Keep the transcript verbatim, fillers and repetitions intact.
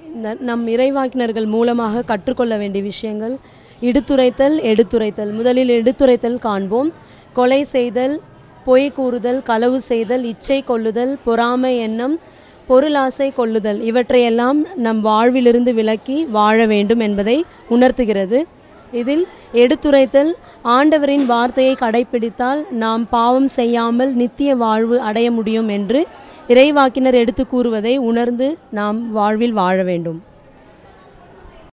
நம் இறைவாக்கினர்கள் மூலமாக கற்றுக்கொள்ள வேண்டிய விஷயங்கள் இடுத்துரைத்தல் எடுத்துரைத்தல். முதலில் எடுத்துரைத்தல் காண்போம். கொலை செய்தல், பொய் கூறுதல், களவு செய்தல், இச்சை கொள்ளுதல், பொறாமை எண்ணம், பொருளாசை கொள்ளுதல் இவற்றையெல்லாம் நம் வாழ்விலிருந்து விலக்கி வாழ வேண்டும் என்பதை உணர்த்துகிறது. இதில் எடுத்துரைத்தல் ஆண்டவரின் வார்த்தையை கடைப்பிடித்தால் நாம் பாவம் செய்யாமல் நித்திய வாழ்வு அடைய முடியும் என்று இறைவாக்கினர் எடுத்து கூறுவதை உணர்ந்து நாம் வாழ்வில் வாழ வேண்டும்.